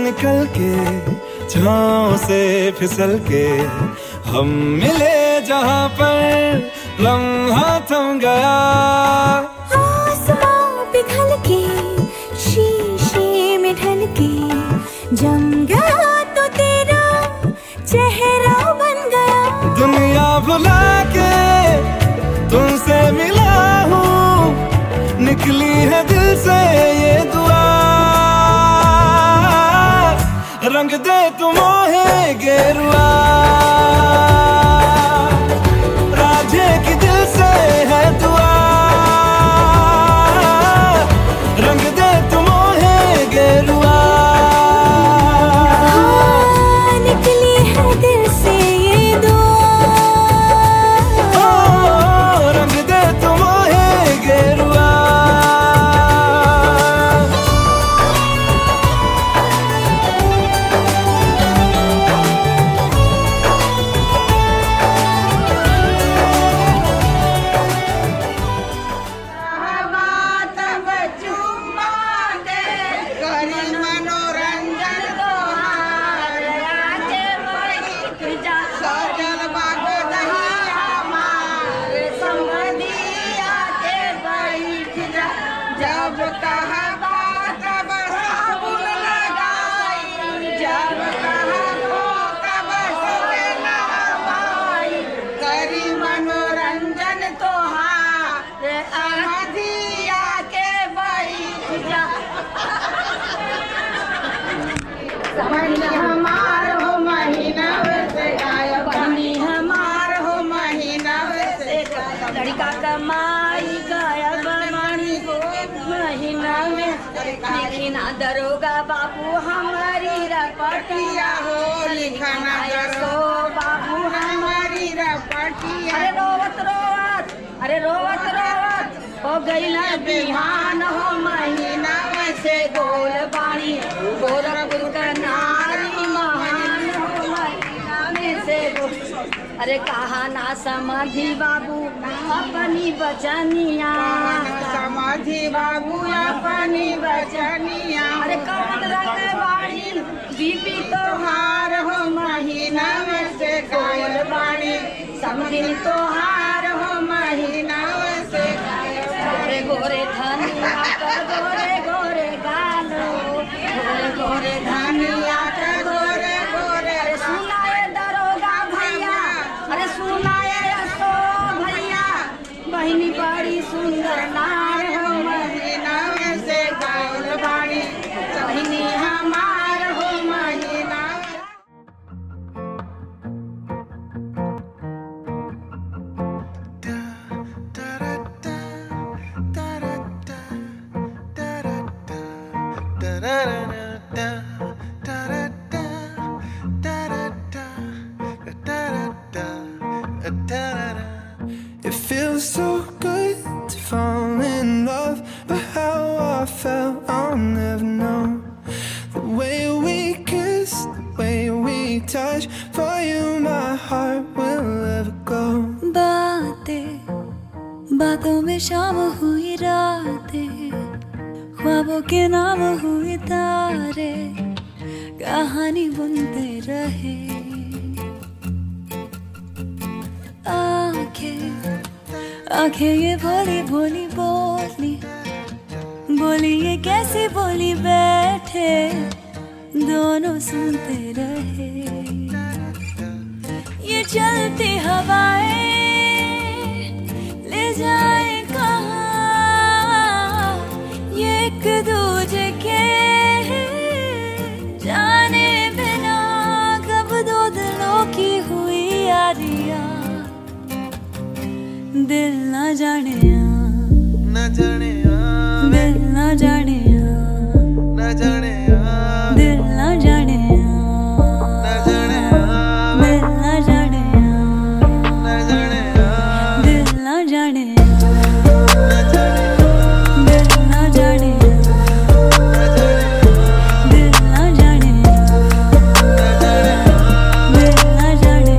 निकल के छाँव से फिसल के हम मिले जहाँ पर लम्हा थम गया। आसमां पिघल के शीशे में ढल के जम गया तो तेरा चेहरा बन गया। दुनिया भुला के तुमसे मिला हूँ, निकली है दिल से ये दुआ। रंग दे तू मोहे गेरुआ, राधे की दिल से है दुआ। रंग दे तू मोहे गेरुआ, निकली है दिल से ये दुआ। रंग दे तू मोहे गेरुआ। जब कहा बात बस साबुन लगाई, जब कहा धोखा बस नहवाई। करी मनोरंजन तोहार अहदिया के बैठ जा। समझ हमार हो महीना से गायब, बनी हमार हो महीना से गायब। लड़का कमाई गायब महीना में, लिखना दरोगा बाबू हमारी रपटिया हो। लिखना दरोगा बाबू हमारी रपटिया। अरे रोवत रोवत, अरे रोवत रोवत हो गई ना बिहान हो महीना में से गोल बाणी। गोरखपुर का नारी महान हो महीना में से। अरे कहा ना समाधि बाबू अपनी बचनिया, समाधि बाबू अपनी बचनिया। अरे कौन रंग बाड़ी बीबी तोहार हो महीना में से गोल बाड़ी। समझी तोहार हो महीना में से गोरे गोरे धनिया कर गोरे गोरे गालो, गोरे गोरे धनिया कर गोरे गोरे। अरे सुनाए दरोगा भैया, अरे सुनाए असो भैया, बहिनी बड़ी सुंदर नार हो महीना में से गाउल बाड़ी। बहिनी हमार हो महीना। It feels so good to fall in love, but how I felt I'll never know. The way we kiss, the way we touch, for you my heart will ever go. बातें बातों में शाम हुई रातें, ख्वाबों के नाम हुए तारे, कहानी बुनते रहे। आंखें ये भोली भोली बोली, बोली ये कैसी बोली, बैठे दोनों सुनते रहे। ये चलती हवाएं ले जाए कहाँ, ये एक दूजे के जाने बिना कब दो दिलों की हुई यारियां। दिल ना जाने न जाने दिल ना जाने न जाने दिल ना जाने न जाने दिल ना जाने न जाने दिल ना जाने न जाने दिल ना जाने दिल ना जाने दिल ना जाने।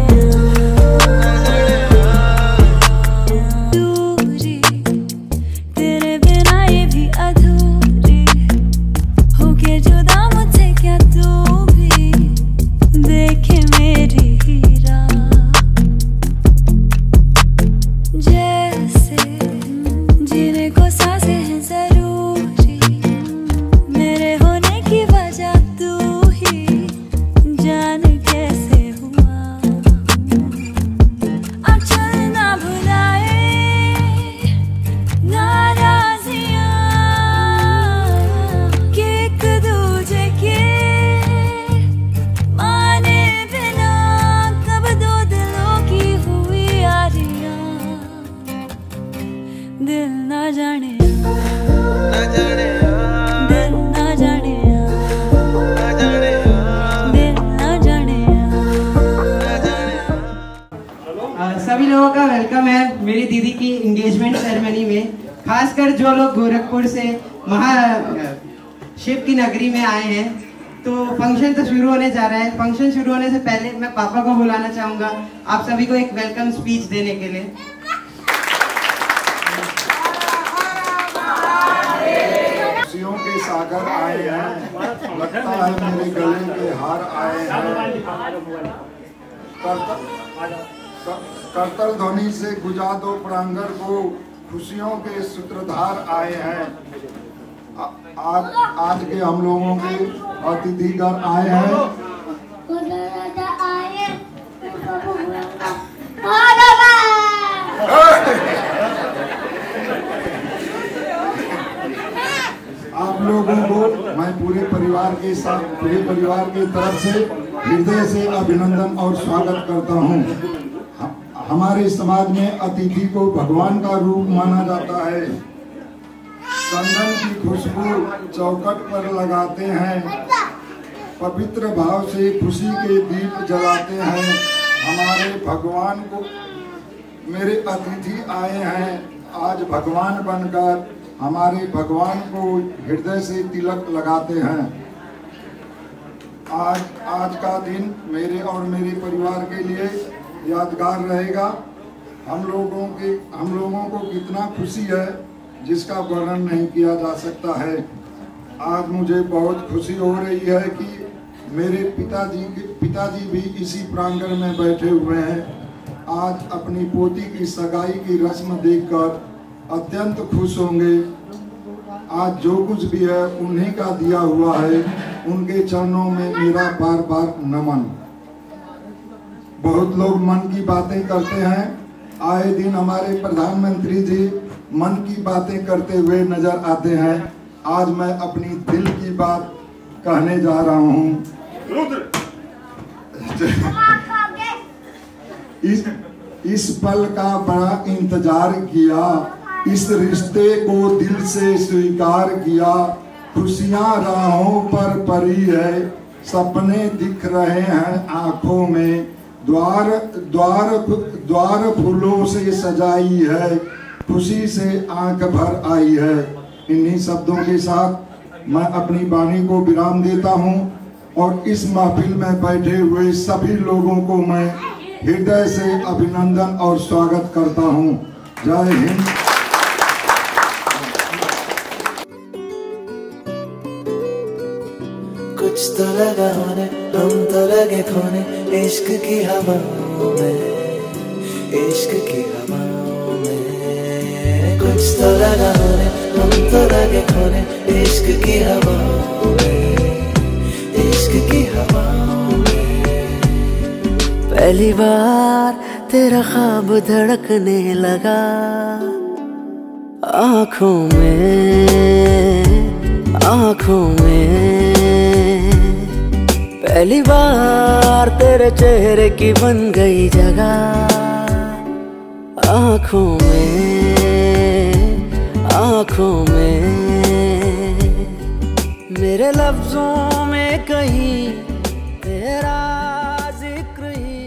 दूरी तेरे सेरेमनी में, खासकर जो लोग गोरखपुर से शिव की नगरी में आए हैं। तो फंक्शन तो शुरू होने जा रहा है। फंक्शन शुरू होने से पहले मैं पापा को बुलाना चाहूँगा आप सभी को एक वेलकम स्पीच देने के लिए। खुशियों के सागर आए हैं, लगता है मेरे गले के हार आए हैं। करतल ध्वनि से गुजा दो प्रांगण को, खुशियों के सूत्रधार आए हैं। आज के हम लोगों के अतिथिगण आए हैं। आप लोगों को मैं पूरे परिवार के साथ, पूरे परिवार की तरफ से हृदय से अभिनंदन और स्वागत करता हूं। हमारे समाज में अतिथि को भगवान का रूप माना जाता है। चंदन की खुशबू चौखट पर लगाते हैं, पवित्र भाव से खुशी के दीप जलाते हैं। हमारे भगवान को, मेरे अतिथि आए हैं आज भगवान बनकर, हमारे भगवान को हृदय से तिलक लगाते हैं। आज का दिन मेरे और मेरे परिवार के लिए यादगार रहेगा। हम लोगों को कितना खुशी है जिसका वर्णन नहीं किया जा सकता है। आज मुझे बहुत खुशी हो रही है कि मेरे पिताजी भी इसी प्रांगण में बैठे हुए हैं। आज अपनी पोती की सगाई की रस्म देखकर अत्यंत खुश होंगे। आज जो कुछ भी है उन्हीं का दिया हुआ है, उनके चरणों में मेरा बार बार नमन। बहुत लोग मन की बातें करते हैं, आए दिन हमारे प्रधानमंत्री जी मन की बातें करते हुए नजर आते हैं। आज मैं अपनी दिल की बात कहने जा रहा हूँ। इस पल का बड़ा इंतजार किया, इस रिश्ते को दिल से स्वीकार किया। खुशियां राहों पर पड़ी है, सपने दिख रहे हैं आंखों में। द्वार फूलों से सजाई है, खुशी से आंख भर आई है। इन्हीं शब्दों के साथ मैं अपनी वाणी को विराम देता हूं और इस महफिल में बैठे हुए सभी लोगों को मैं हृदय से अभिनंदन और स्वागत करता हूं। जय हिंद। कुछ तो लगा होने, हम तो लगे खोने इश्क की हवाओं में, इश्क की हवाओं में। कुछ तो लगा होने, हम तो लगे खोने इश्क की हवाओं में, इश्क की हवाओं में। पहली बार तेरा ख्वाब धड़कने लगा आँखों में, आँखों में। पहली बार तेरे चेहरे की बन गई जगह आँखों में, आँखों में। मेरे लफ्जों में कहीं तेरा जिक्र ही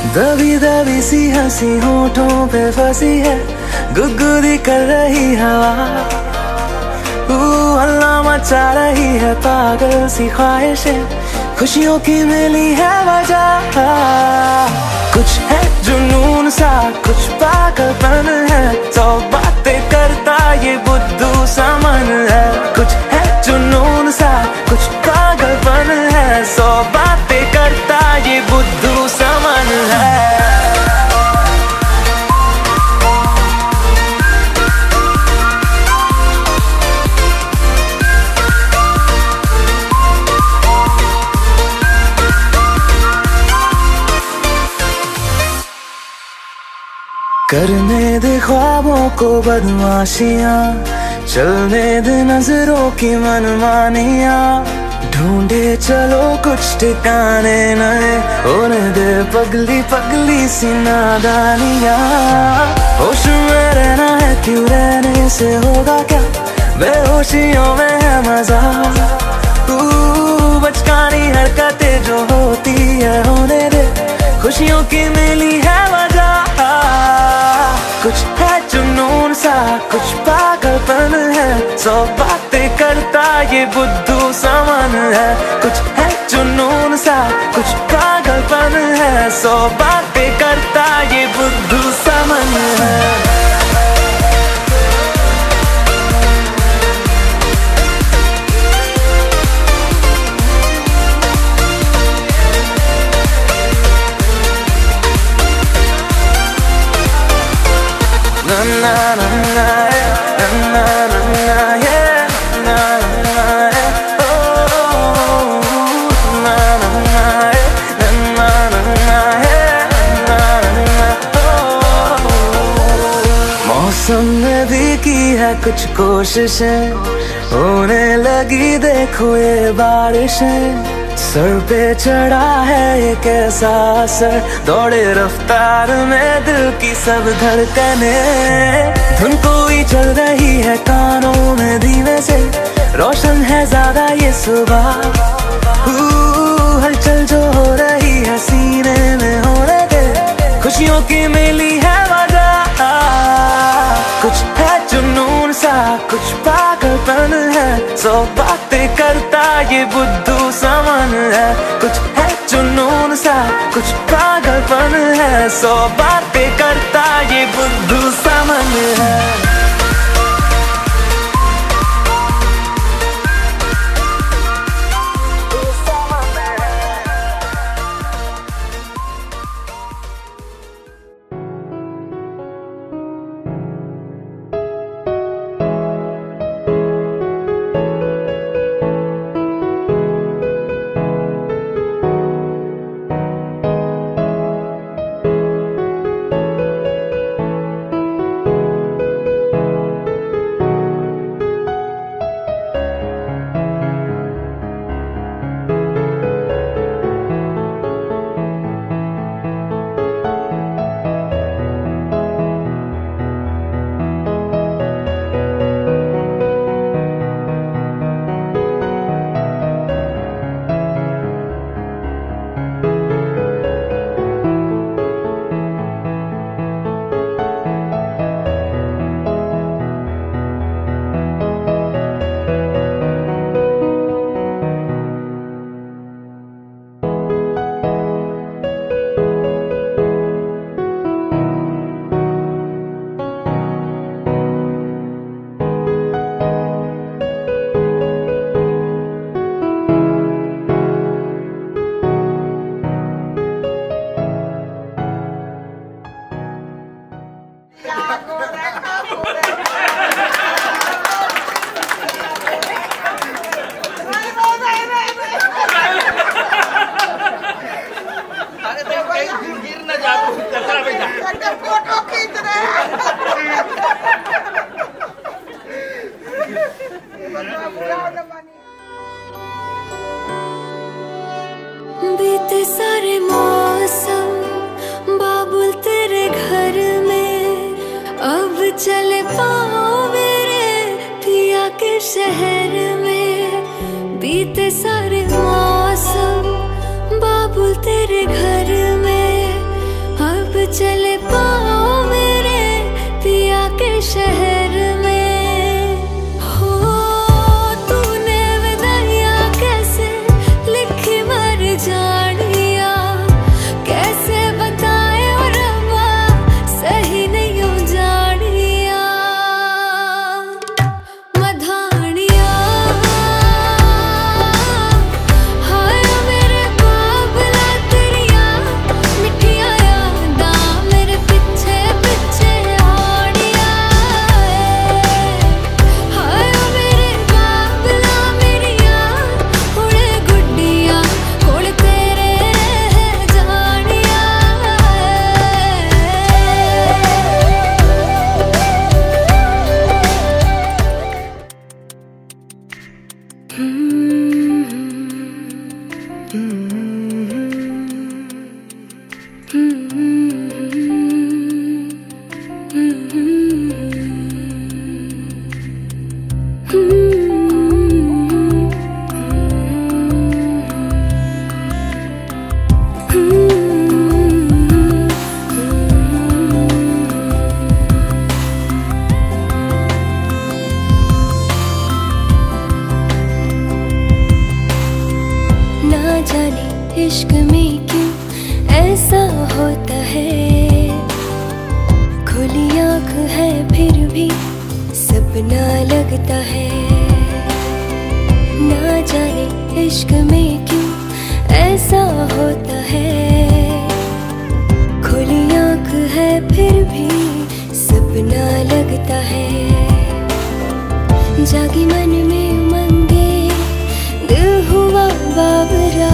दबी दबी सी हंसी होठों पे फंसी है, गुदगुदी कर रही हवा, हल्ला मचा रही है पागल सी ख्वाहिशें, खुशियों की मिली है वजह। कुछ है जुनून सा, कुछ पागलपन है, सौ बातें करता ये बुद्धू सा मन है। कुछ है जुनून सा, कुछ पागलपन है, सौ बातें करता ये बुद्धू सा मन है। करने दे ख्वाबों को बदमाशियां, चलने दे नजरों की मनमानियां, ढूंढे चलो कुछ ठिकाने नए, होने दे पगली पगली सी नादानियां। होश में रहना है क्यों, रहने से होगा क्या, बेहोशियों में है मजा, बचकानी हरकतें जो होती है होने दे, खुशियों की मिली है वजह। कुछ है जुनून सा, कुछ पागलपन है, सौ बातें करता ये बुद्धू सा मन है। कुछ है जुनून सा, कुछ पागलपन है, सौ बातें करता ये बुद्धू सा मन है। मौसम ने भी की है कुछ कोशिशें, होने लगी देखो ये बारिशें, सर पे चढ़ा है एक ऐसा असर, दौड़े रफ्तार में दिल की सब धड़कने, धुन कोई चल रही है कानों में धीमे से, रोशन है ज्यादा ये सुबह, हलचल जो हो रही है सीने में होने दे, खुशियों की मिली है वजह। कुछ है जुनून सा, कुछ पागलपन है, सौ बातें करता ये बुद्धू सा मन है। कुछ है जुनून सा, कुछ पागलपन है, सौ बातें करता ये बुद्धू सा मन है। बीते सारे मौसम बाबुल तेरे घर में, अब चले पाओ मेरे पिया के शहर में। बीते सारे मौसम बाबुल तेरे घर में, चल पाओ मेरे पिया के शहर में। हो तूने विदाइया कैसे लिखी मर जानिया, कैसे बताए और रब्बा सही नहीं हो जानिया। मधानिया हाय मेरे बाबला तेरिया मिठिया यादा मेरे पीछे पीछे आड़िया। हाय मेरे बाबला मेरिया हुणे गुड्डिया कोल तेरे रह जानिया। ना जाने इश्क में क्यों ऐसा होता है, खुली आँख है फिर भी सपना लगता है। ना जाने इश्क में क्यों ऐसा होता है, खुली आँख है फिर भी सपना लगता है। जागी मन में उमंगे दिल हुआ बाबरा,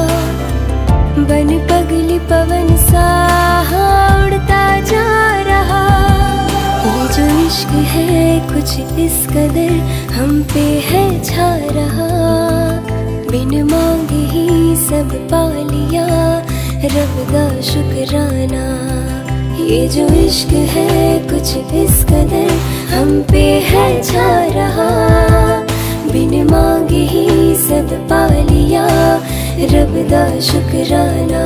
बन पगली पवन सा उड़ता जा रहा। ये जो इश्क है कुछ इस कदर हम पे है छा रहा, बिन मांगे ही सब पा लिया रब दा शुक्राना। ये जो इश्क है कुछ इस कदर हम पे है छा रहा, बिन मांगे ही सब पा लिया रब दा शुक्राना।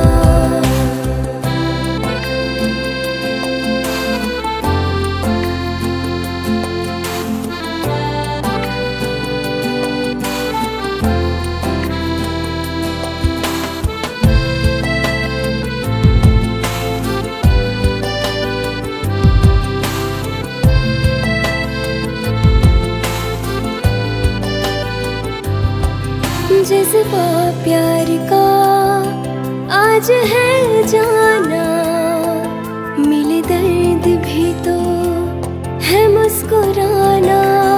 जज्बा प्यार का आज है जाना, मिले दर्द भी तो है मुस्कुराना।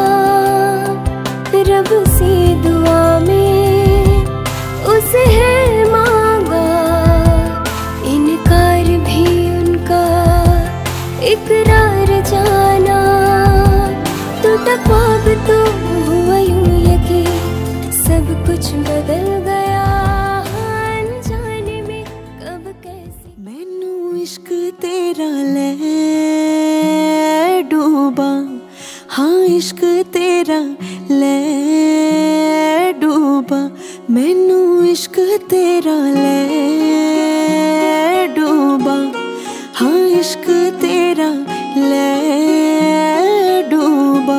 रब से दुआ में उसे है मांगा, इनकार भी उनका इकरार जाना। टूटा ख्वाब तो हुआ यूं यकीन सब कुछ बदल गया, अनजाने में कब कैसे। मैनू इश्क तेरा ले डूबा, हाँ इश्क तेरा ले डूबा। मैनू इश्क तेरा ले डूबा, हाँ इश्क तेरा ले डूबा।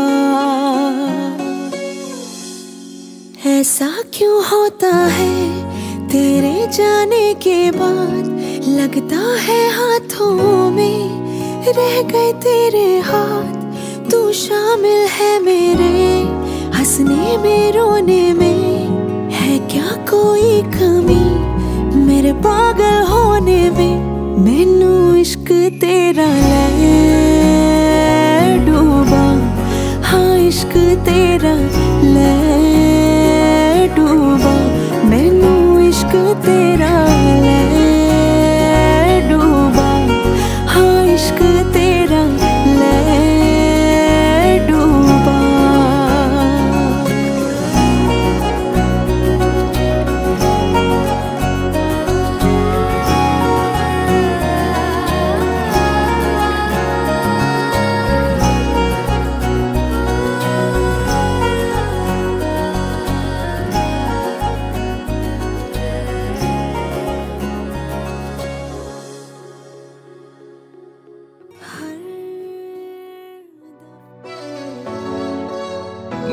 ऐसा क्यों होता है तेरे जाने के बाद, लगता है हाथों में रह गए तेरे हाथ। तू शामिल है मेरे हंसने में रोने में, है क्या कोई कमी मेरे पागल होने में। मैनू इश्क तेरा ले डूबा, हाँ इश्क तेरा ले डूबा। मैनू इश्क तेरा ले डूबा, हाँ इश्क तेरा ले डूबा।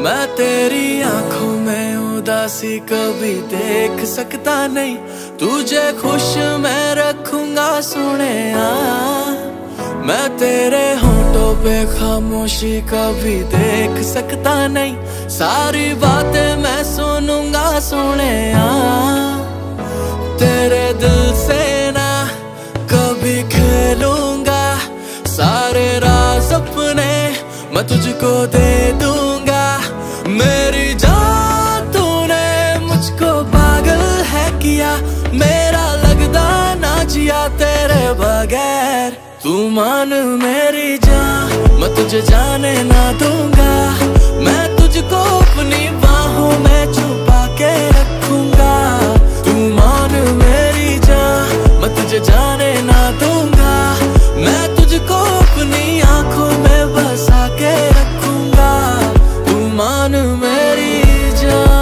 मैं तेरी आंखों में उदासी कभी देख सकता नहीं, तुझे खुश मैं रखूंगा सोने। मैं तेरे होठों पे खामोशी कभी देख सकता नहीं, सारी बातें मैं सुनूंगा सोने। तेरे दिल से ना कभी खेलूंगा, सारे राज अपने मैं तुझको दे दूंगा। मेरी जान तूने मुझको पागल है किया, मेरा लगदा ना जिया तेरे बगैर। तू मान मेरी जान, मैं तुझे जाने ना दूंगा, मैं तुझको अपनी बाहों में छुपा के रखूंगा। तू मान मेरी जान, मैं तुझे जाने ना दूंगा, मैं तुझको अपनी आंखों में बसा के रखूंगा। तू मान मेरी जान।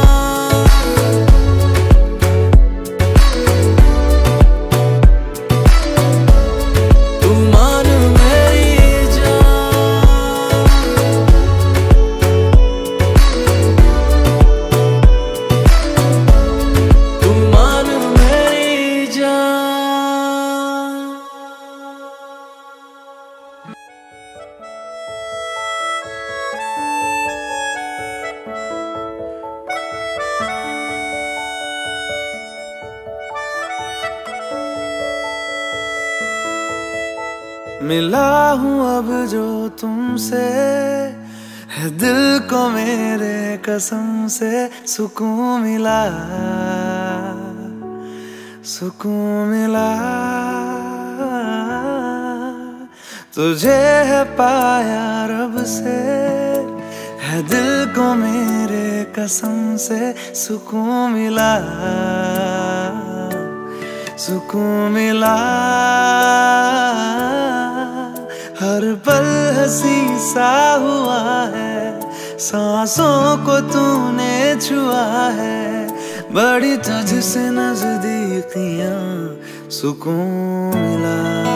मिला हूँ अब जो तुमसे, है दिल को मेरे कसम से सुकून मिला, सुकून मिला। तुझे है पाया रब से, है दिल को मेरे कसम से सुकून मिला, सुकून मिला। हर पल हंसी सा हुआ है, सांसों को तूने छुआ है, बड़ी तुझसे नजदीकियां सुकून मिला,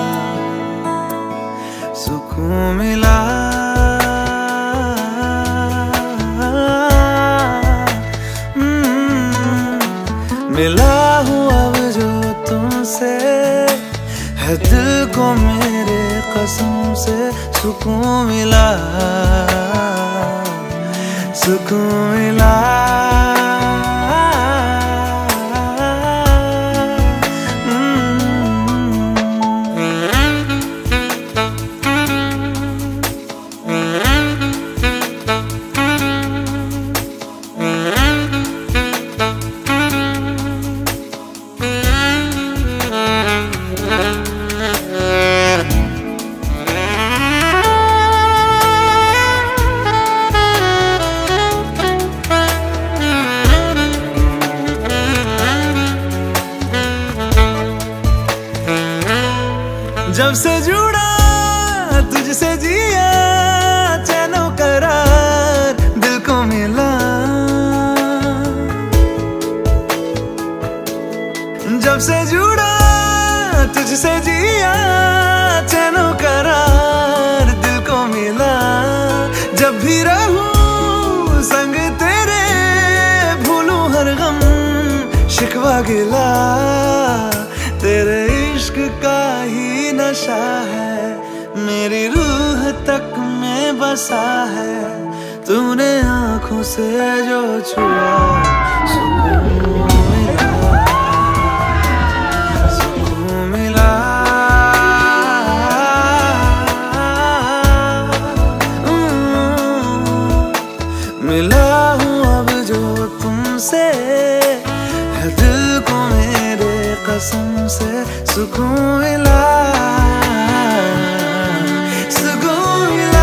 सुकून मिला। मिला हूँ अब जो तुमसे, है दिल को मेरे कसम से सुकून मिला, सुकून मिला। जब से जुड़ा तुझसे जिया, चैनो करार दिल को मिला। जब से जुड़ा तुझसे जिया, चैनो करार दिल को मिला। जब भी रहूं संग तेरे, भूलूं हर गम शिकवा गिला। तेरे इश्क का ही नशा है, मेरी रूह तक में बसा है। तूने आंखों से जो छुआ, सुकून मिला, सुकून मिला। मिला हूँ अब जो तुमसे, है दिल को मेरे कसम से सुकून मिला, सुकून मिला।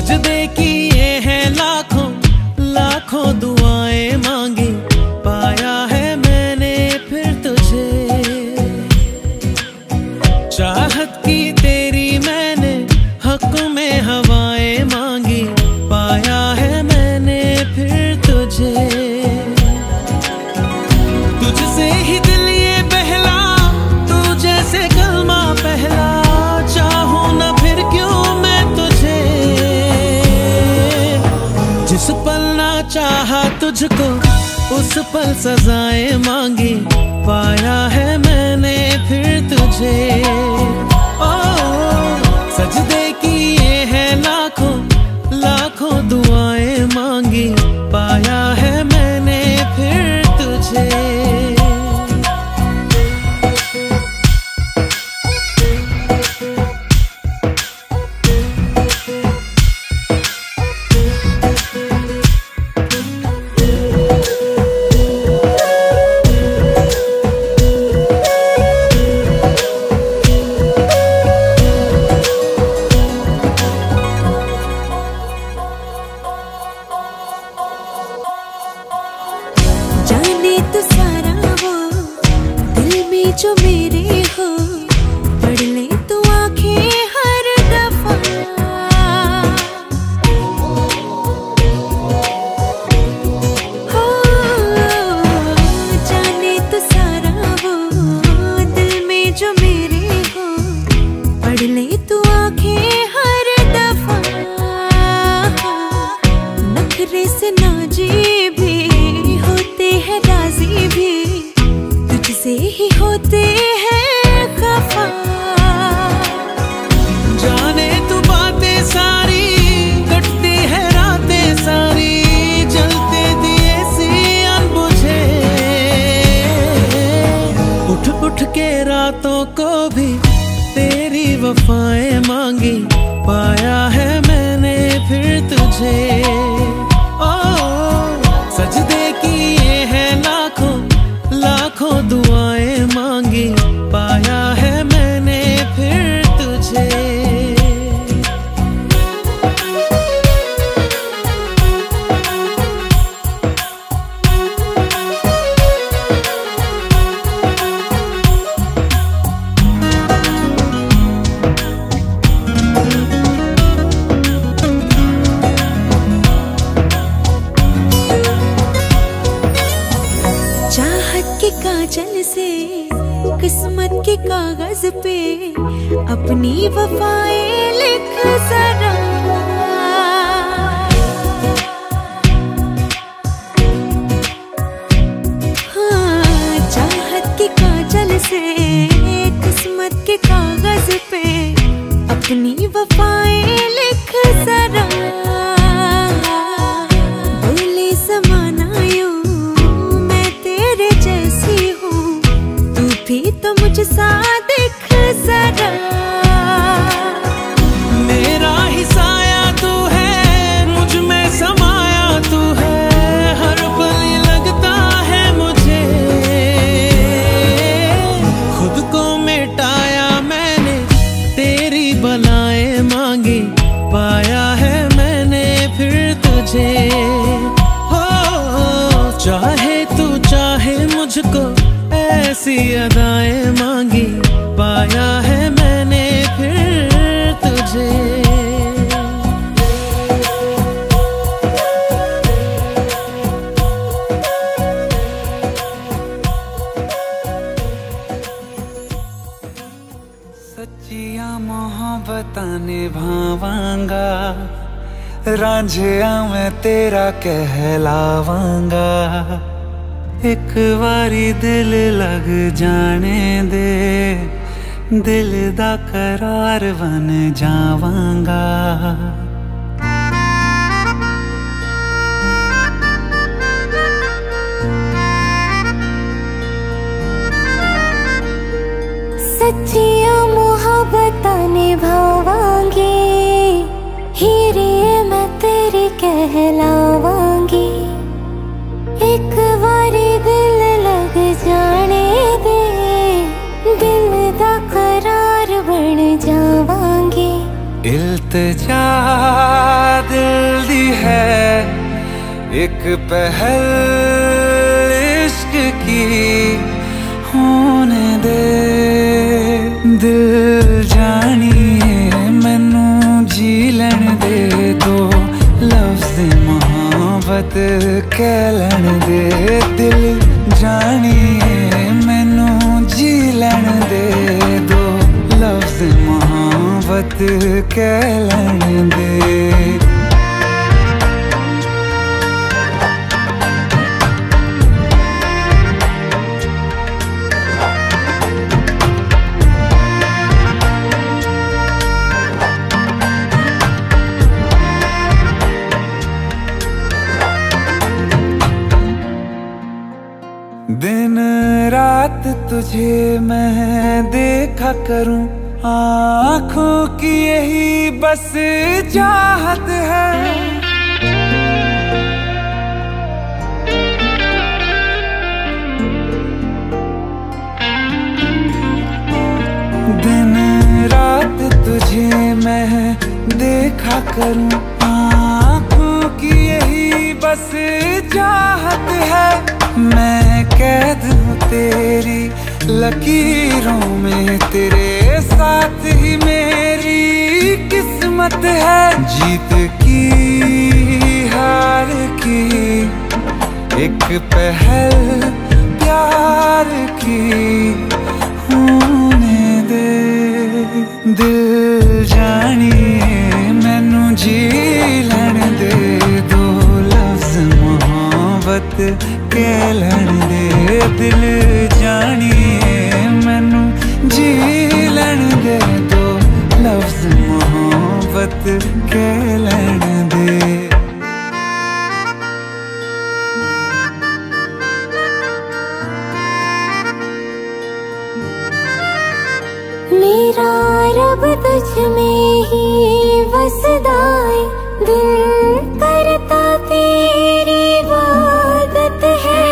सजदे किए हैं लाखों लाखों दुआएं मांगी, पाया है मैंने फिर तुझे। चाहत की तेरी मैंने हक में हवाएं मांगी, पाया है मैंने फिर तुझे। तुझसे ही दिल ये बहला, तू जैसे कलमा पहला, चाहूं ना फिर क्यों मैं तुझे। जिस पल ना चाहा तुझको उस पल सजाएं मांगी, पाया है मैंने फिर तुझे। ओ सजदे किए हैं लाखों लाखों दुआएं मांगी, पाया है मैंने फिर तुझे। जाने तो सारा वो दिल में जो मेरे हो, पढ़ ले तो आंखें हर दफा। हो जाने तो सारा वो दिल में जो मेरे हो, पढ़ ले तो आंखें हर दफा। नखरे से नाजी भी होते हैं, राजी भी तुझसे ही होते हैं खफा। जाने तू बातें सारी, कटती है रातें सारी, जलते दिए सी अनबुझे। उठ उठ के रातों को भी तेरी वफाएं मांगी, पाया है मैंने फिर तुझे। ओ सजदे किए हैं लाखों लाखों दुआएं मांगी, पाया है मैंने फिर तुझे। चाहत के काजल से किस्मत के कागज पे अपनी वफाएं लिख जरा। हाँ चाहत के काजल से किस्मत के कागज पे अपनी वफाएं लिख जरा। बोले ज़माना यूं मैं तेरे जैसी हूँ, तू भी तो मुझसा दिख जरा। मेरा ही साया तू है, मुझ में समाया तू है, हर पल लगता है मुझे। खुद को मिटाया मैंने, तेरी बलाएं मांगी, पाया है मैंने फिर तुझे। हो चाहे तू चाहे मुझको, ऐसी अदाएं मांगी, पाया है मैंने फिर तुझे। सच्चिया मोहब्बतां निभावांगा, रांझिया मैं तेरा कहलावांगा। एक बारी दिल लग जाने दे, दिल दा करार बन जावांगा। सच्चिया मोहब्बतां निभावांगी, हीरे मैं तेरी कहलावांगी। एक बारी दिल लग जाने दे, दिल दा करार बन जावांगी। इल्तिजा दिल दी है एक पहल इश्क की होने दे। दिल जानिए मैनू जी लैण दे दो लफ्ज़ मोहब्बत कह लैण दे। दिल जानिए मैनू जी लैण दे दो लफ्ज़ मोहब्बत कह लैण दे। दिन रात तुझे मैं देखा करूं आँखों की यही बस चाहत है। दिन रात तुझे मैं देखा करूं आँखों की यही बस चाहत है। मैं कैद हूँ तेरी लकीरों में तेरे साथ ही मेरी किस्मत है। जीत की हार की एक पहल प्यार की होने दे। दिल जानिए मैनू जी लैण दे दो लफ्ज़ मोहब्बत कह लैण दे। दिल जानिए मैनू जी लैण दे दो लफ्ज़ मोहब्बत कह लैण दे। मेरा रब तुझ में ही वसदा है दिल करता तेरी इबादत है।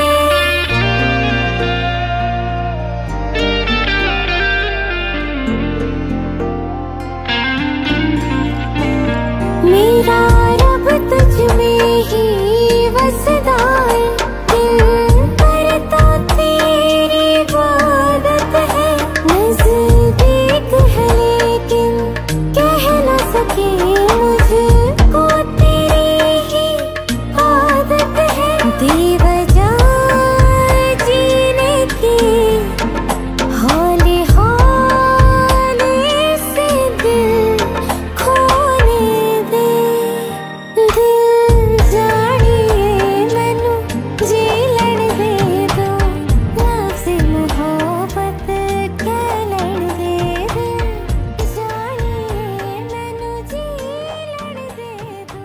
मेरा रब तुझ में ही वसदा है दिल करता तेरी इबादत है। नज़दीक है लेकिन कह न सके मुझको तेरी ही आदत है। बेवजह जीने की हौले हौले से दिल खोने दे। दिल जानिए मैनू जी लैण दे दो लफ्ज़ मोहब्बत कह लैण दे। दिल जानिए मैनू जी लैण दे दो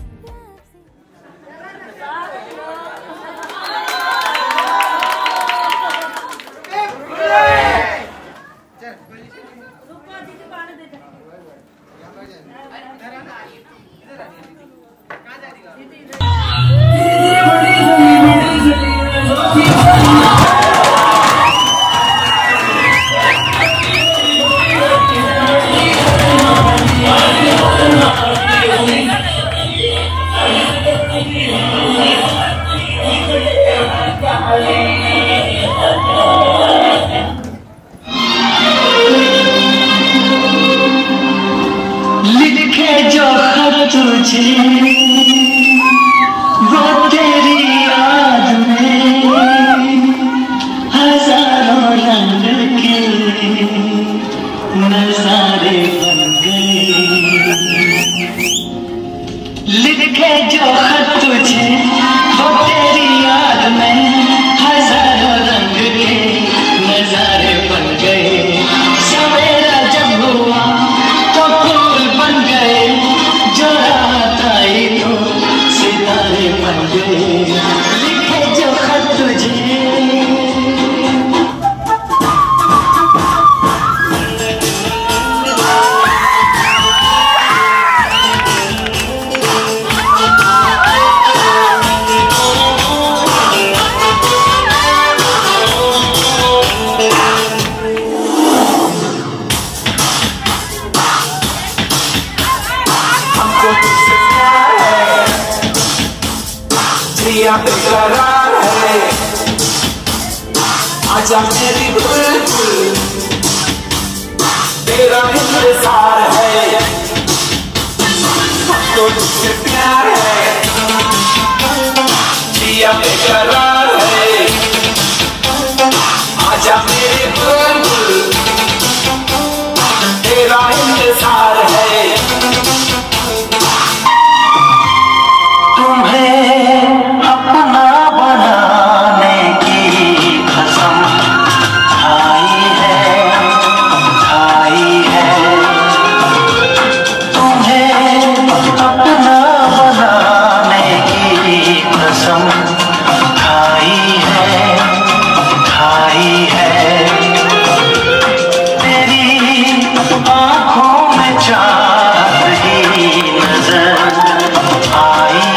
लिखे जो खत तुझे वो तेरी याद में हजारों रंग के नजारे बन गए। लिखे जो खत तुझे वो तेरी याद में हजारों रंग के नजारे बन गए। सवेरा जब हुआ तो फूल बन गए जो रात आई हमको तुझसे प्यार है, जिया बेकरार है, आजा मेरी बुलबुल तेरा इंतजार है, हमको तुझसे प्यार है, जिया बेकरार है, आजा मेरी बुलबुल तेरा इंतजार है। तुम्हें अपना बनाने की कसम खाई है, तुम्हें अपना बनाने की कसम खाई है, तेरी आँखों में चाहत ही नजर आई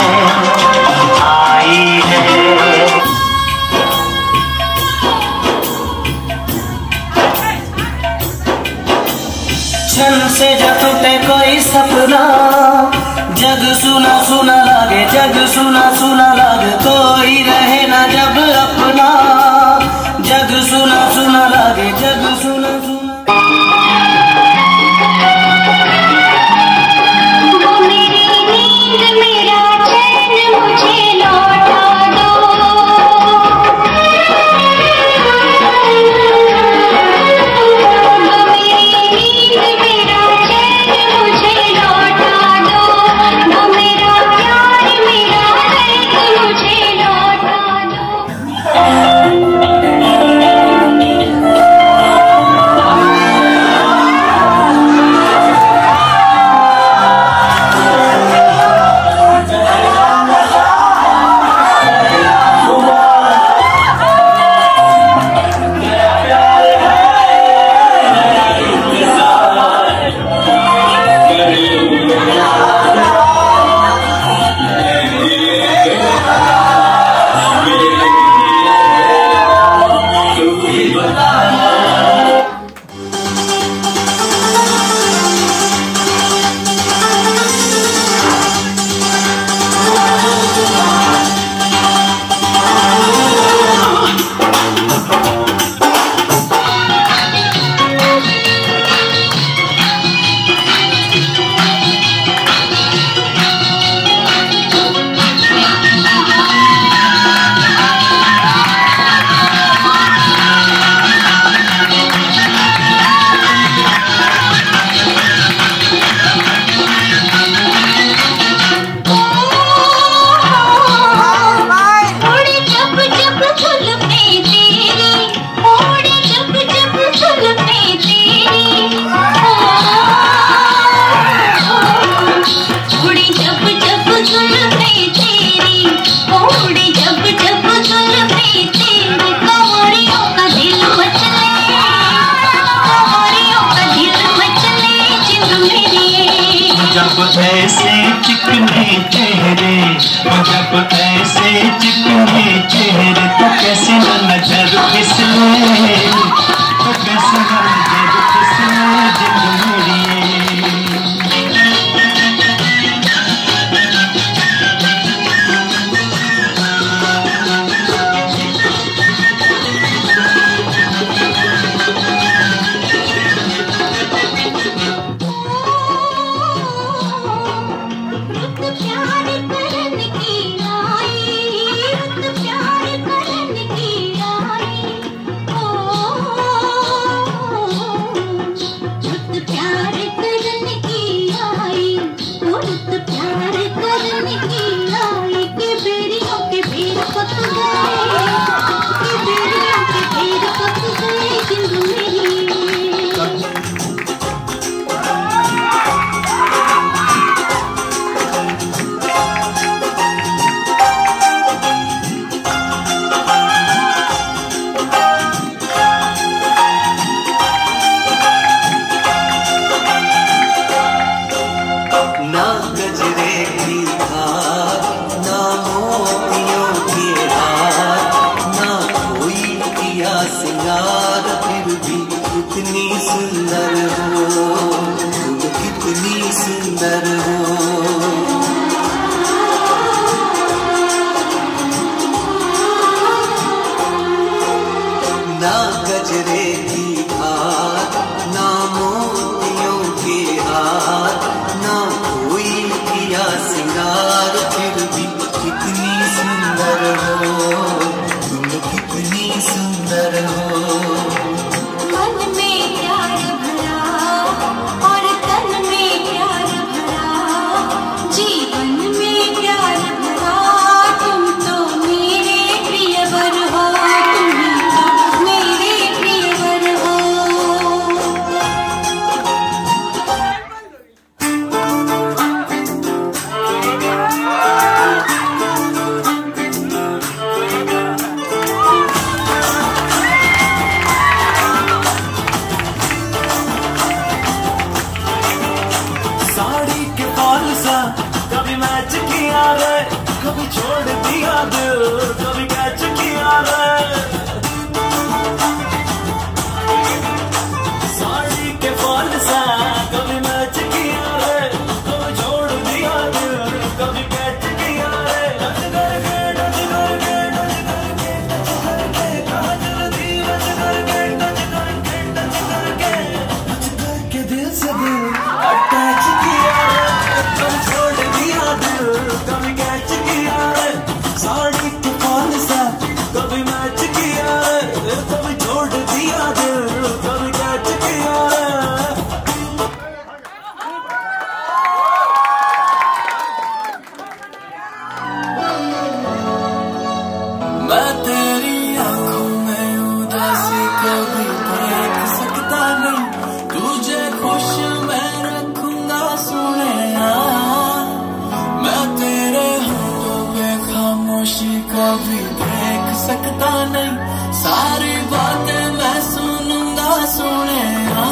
है। क्षण से जब टूटे कोई सपना, जग सुना सुना लागे, जग सुना सुना लागे, कोई रहे ना जब अपना, जग सुना सुना लागे, जग सुना सुना। वो मेरी नींद मेरा चैन मुझे लौटा दो, वो मेरी नींद मेरा चैन मुझे लौटा दो, वो मेरा प्यार मेरा दर्द मुझे लौटा दो। जब ऐसे चिकने चेहरे, जब ऐसे चिकने चेहरे, तो कैसे न नजर फिसले, तो कैसे न नजर फिसले जिंदगी। सिंगार फिर भी कितनी सुंदर हो, कितनी सुंदर हो। किया सिंगार फिर भी कितनी सुंदर हो तुम, कितनी सुंदर हो। मन में प्यार भरा और तन में प्यार भरा, जीवन में प्यार भरा, तुम तो मेरे प्रियवर हो, तुम तो मेरे प्रियवर हो। साड़ी के फॉल सा कभी मैच किया रे, कभी छोड़ दिया दिल, कभी कैच किया रे। साड़ी के फॉल सा कभी मैच किया रे, कभी छोड़ दिया दिल, कभी कैच किया रे। डच करके डच करके डच करके डच करके कहा जल्दी डच करके डच करके डच करके डच करके दिल से दिल अटैच किया रे, कभी छोड़ दिया दिल, कभी कैच किया रे। साड़ी के फॉल सा कभी मैच किया रे, कभी छोड़ दिया दिल, कभी कैच किया रे। मैं तेरी आंखों में उदासी कभी देख सकता नहीं, तुझे खुश मैं रखूंगा सोनिया। मैं तेरे होठों पे खामोशी कभी देख सकता नहीं, सारी बातें मैं सुनूंगा सोनिया।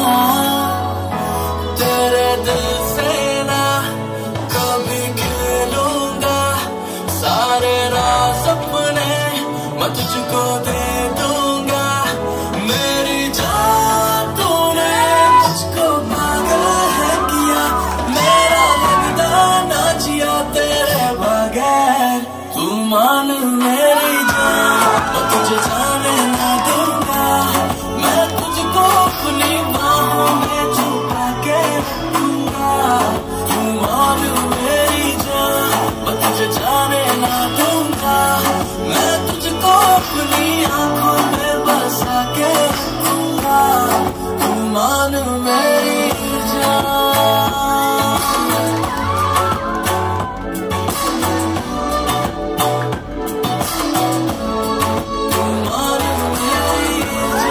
तेरे दिल से ना कभी खेलूंगा, सारे राज अपने मैं तुझको दे दूंगा। मेरी जान तूने मुझको पागल है किया, मेरा लगता ना जिया तेरे बगैर। तू मान मेरी जान, मैं तुझे जाने ना दूंगा, मैं तुझको अपनी बाहों में छुपा के रखूंगा। तू मान मेरी जान, मैं तुझे जाने ना दूंगा, मैं तुझको अपनी आंखों में बसा के रखूंगा। तू मान मेरी जान। तू मान मेरी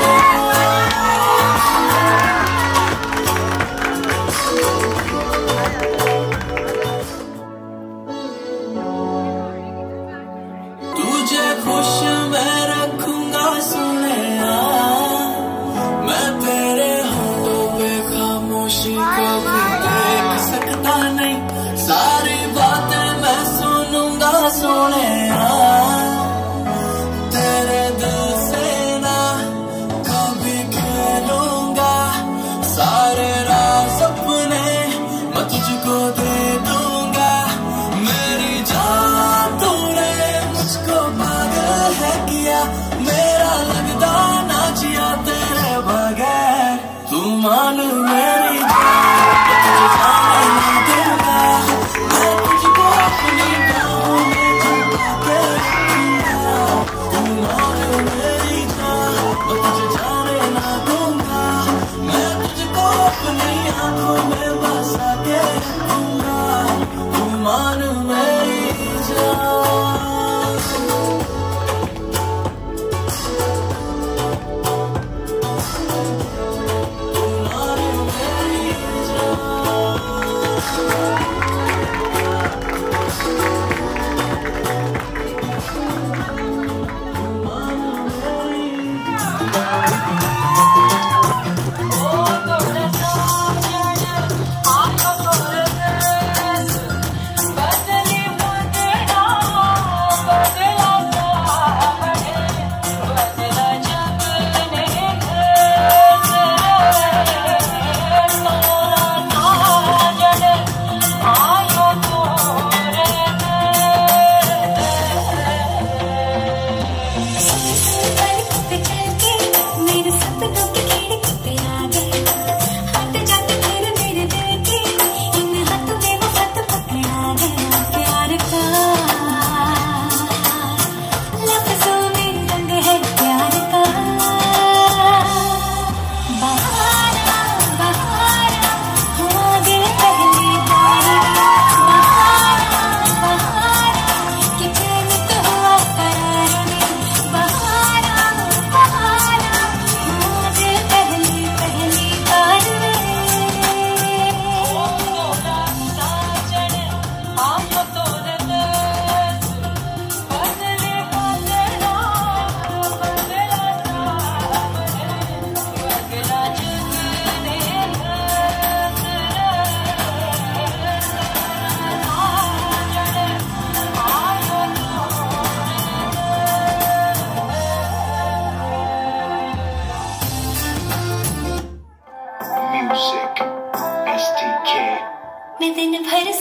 तुझे खुश मैं रखूंगा सोनिया। मैं तेरे होठों पे खामोशी कभी देख सकता नहीं, सारी बातें मैं सुनूंगा सोनिया। तेरे दिल से ना कभी खेलूंगा, सारे राज अपने मैं तुझको दे दूंगा। मेरी जान तूने मुझको पागल है किया, मेरा लगता ना जिया तेरे बगैर। तू मान मेरी जान, मैं तुझे जाने ना दूंगा, मैं तुझको अपनी बाहों में छुपा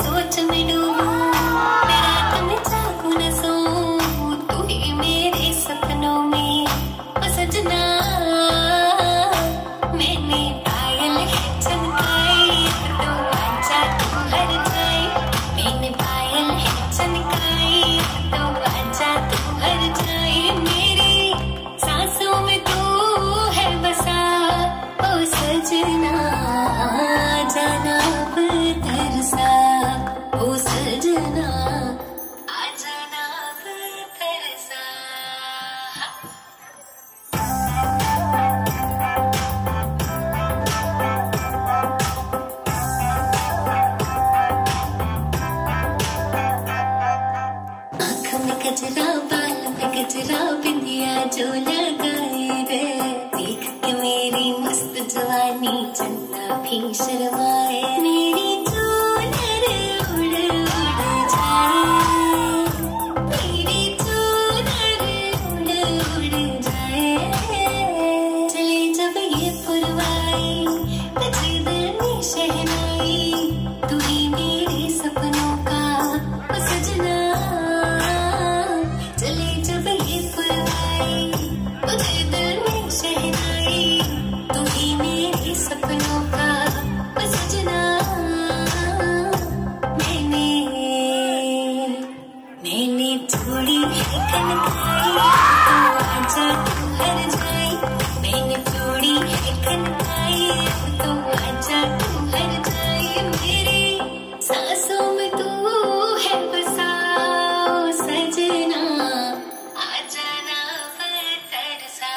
सोच में डूबूं, मैं रात में जागूं न सोऊं, तू ही मेरे सपनों में ओ सजना। मैंने पायल है चमकाई तो आजा तू हर जाए, मैंने पायल है चमकाई तो आजा तू हर जाए। मेरी सांसों में तू है बसा ओ सजना, जाना अब तरसा ओ सजना, आ जाना अब तरसा। आँख में गजरा, बाल में गजरा, बिंदिया जो लगाए रे, देख के मेरी मस्त जवानी चंदा भी शर्माए। मेरी चूनर उड़ उड़ जाए, मेरी चूनर उड़ उड़ जाए। चले जब ये पुरवाई बजे दिल में शहनाई, तू ही मेरे सपनों का ओ सजना। चले जब ये पुरवाई बजे दिल में शहनाई, तू ही मेरे सपनों का ओ सजना। मैंने छोड़ी है कनकाई तो आजा तू हर जाए, मैंने छोड़ी है कनकाई तो आजा तू हर जाए। मेरे सांसों में तू है बसा ओ सजना, आ जाना अब तरसा।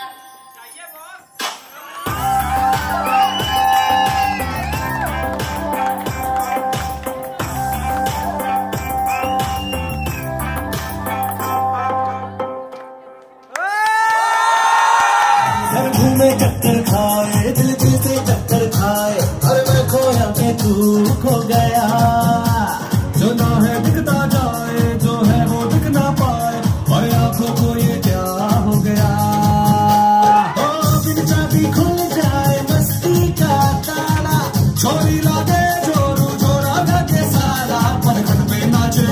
घर घूमे चक्कर खाए, दिल दिल से चक्कर खाए, अरे मैं खोया के तू खो गया। जो ना है दिखता जाए, जो है वो दिख ना पाए, और आंखों को ये क्या हो गया। ओ बिन चाबी खुल जाए मस्ती का ताला, छोरी लागे जोरू जोरा ढके साला, पनघट पे नाचे,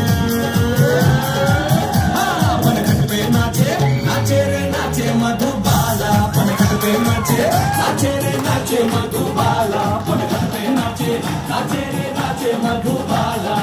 हाँ पनघट पे नाचे, नाचे रे नाचे मधुबाला, पनघट पे नाचे, नाचे रे नाचे मधुबाला, पनघट पे नाचे, नाचे रे नाचे मधुबाला।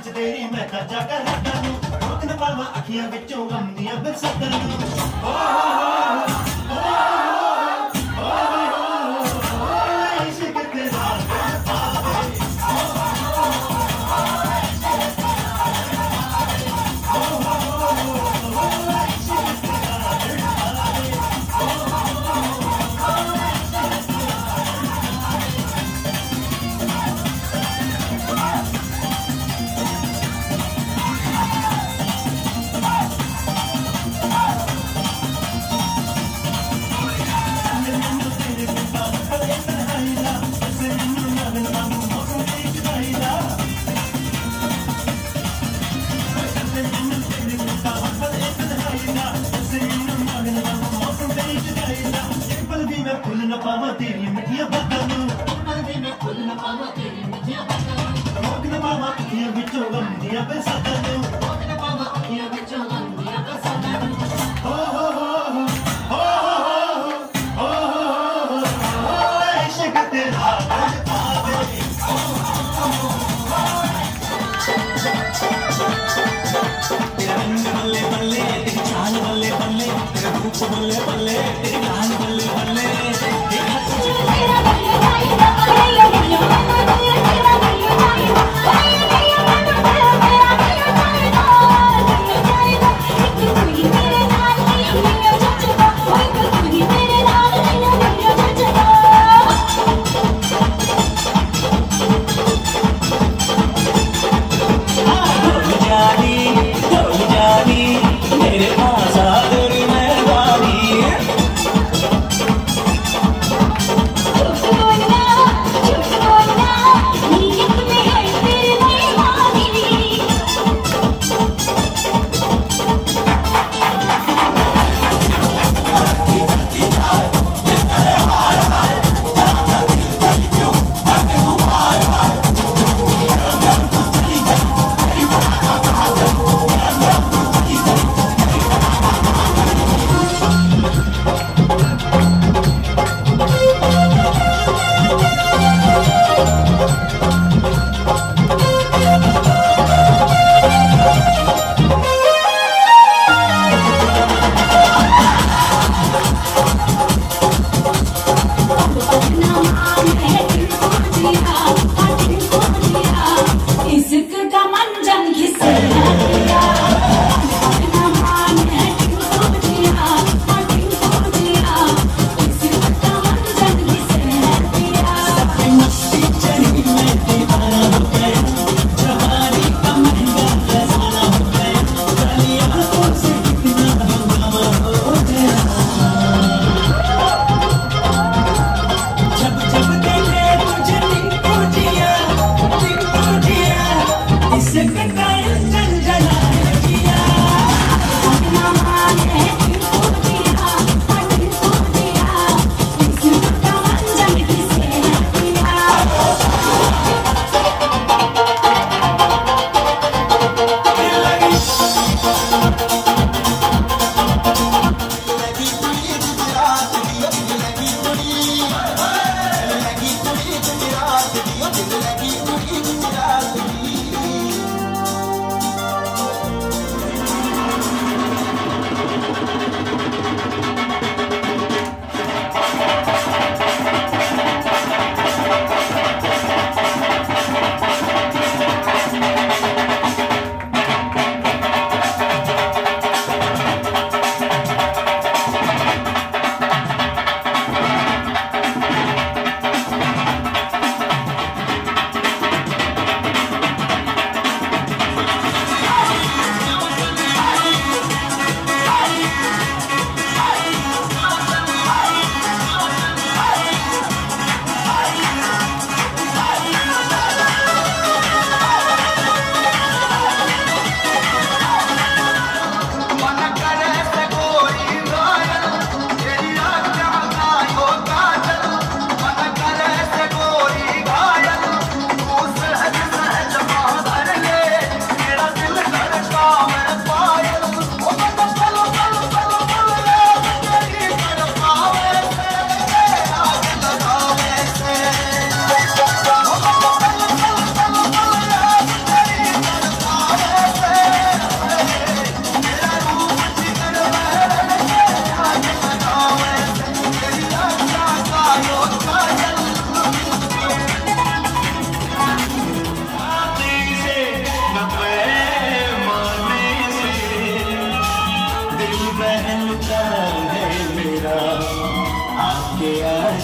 च तेरी मैं ता जाकर रखा नू रोक न पावा अखियां विचों गम दियां बरसातां नू ओ इश्क तेरा पावा तेरी मिठियां बातां नू खुद न पावा तेरी मिठियां बातां नू रोक न पावा अखियां विचों गम दियां बरसातां नू रोक न पावा अखियां विचों गम दियां बरसातां नू हो इश्क तेरा तेरा रंग बल्ले बल्ले तेरी चाल बल्ले बल्ले तेरा रूप बल्ले बल्ले तेरी गाल बल्ले बल्ले मेरे पास आदर मेहरबानी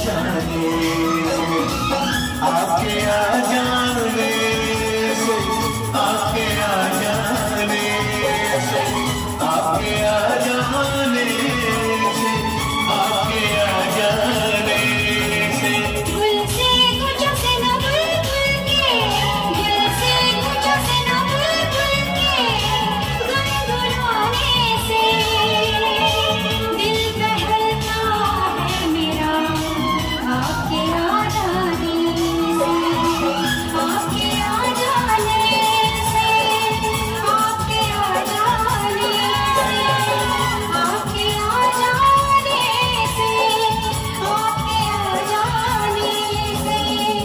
जाने आपके आ जाने से आपके आ जाने से आपके आ जाने से आपके आ जाने से दिल से कुछ से न भूल के दिल से कुछ से न भूल के गुनगुनाने से दिल बहलता है मेरा आपके आ जाने से आपके आ जाने से आपके आ जाने से आपके आ जाने से आपके आ जाने से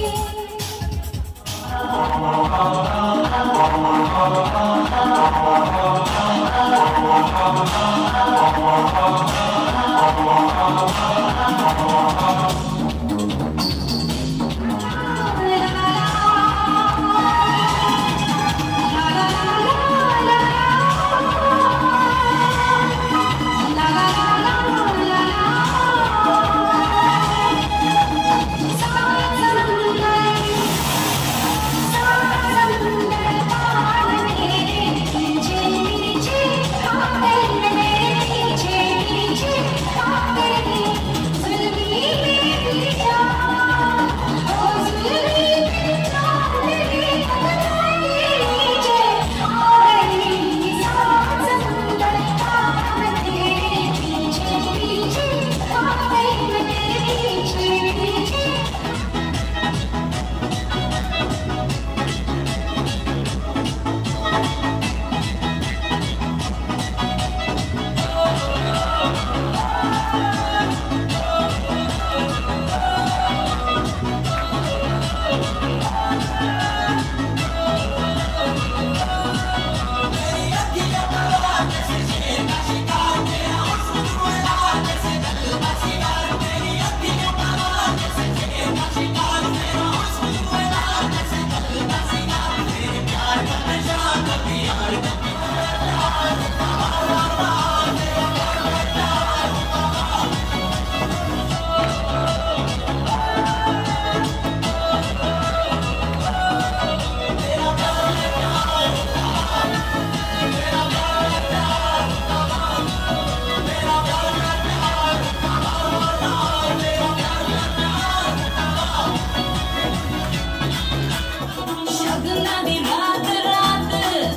शगुना दी रात रात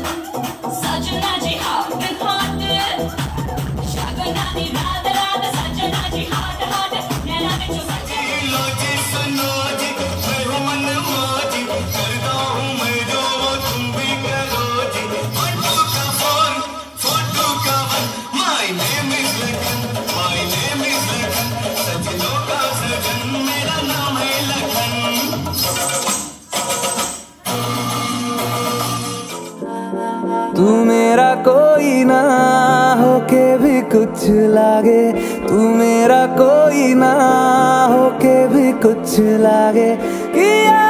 सजना जी हाथ हाथ शगुना दी रात रात सजना जी हाथ हाथ नैना बिचो सचे लोजी सुनो जी मैं हूँ मन मौजी करता हूँ मैं जो वो तुम भी करो जी फोटो का फोन फोटो का one my name is Lakhan सजनों का सजन मेरा नाम है लखन तू मेरा कोई ना होके भी कुछ लागे तू मेरा कोई ना होके भी कुछ लागे किया